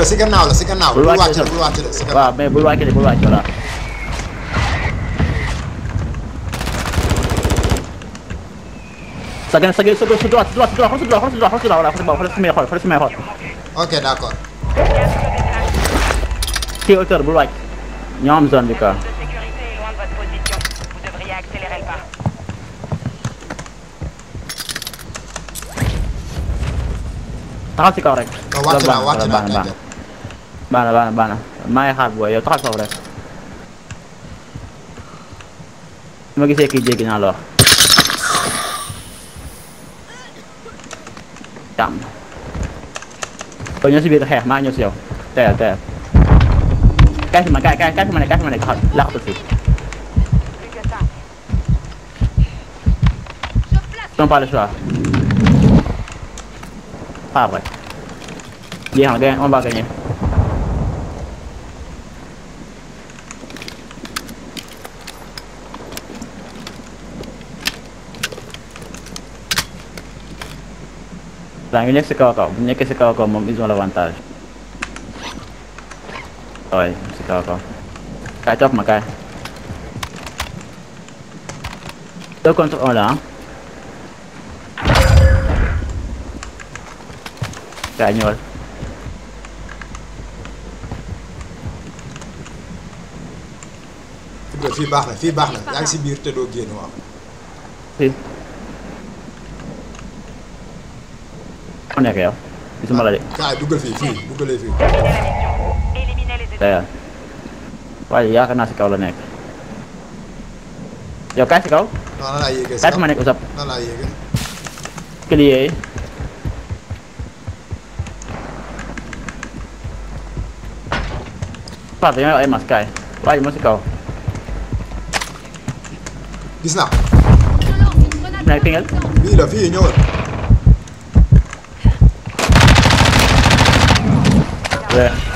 la si gannaaw la si gannaaw. bul wàcc la bul wàcc la si gannaaw. waaw mais bul wàcc de bul wàcc voilà. sa droite ok d'accord. kii hauteur bul wàcc ñoo am zone bi quoi. taxal ci kaw rek. wàcc naa baax na maa ngi xaar booy yow taxal foofu rek. su ma gisee kii jéggi naa la wax. jàmm. kon ñoo si biir xeex maa ñëw si yow teel. kaay fi ma ne taxal laqatu fi. non pas le choix. xaar rek. jeex na on va gagner. daa ngi nekk si kaw bu nekkee si kaw moom ils ont l'avantage. waaye si kaw kaay topp ma kaay. 2 contre 1 la kaay ñëwal. fii baax na yaa ngi si biir te doo génn waaw. fii. fu nekk yow gisuma la de. kaay duggalee fii. d'ailleurs waaye yaakaar naa si kaw la nekk. yow kaay si kaw. non nan laa yéegee si kaay fi ma nekk usap. nan laa yéegee. clé yi. Fatou dañoo ay masque kaay waaye moo si kaw. gis naa. nekk pingel. fii ñëwal. Ouais.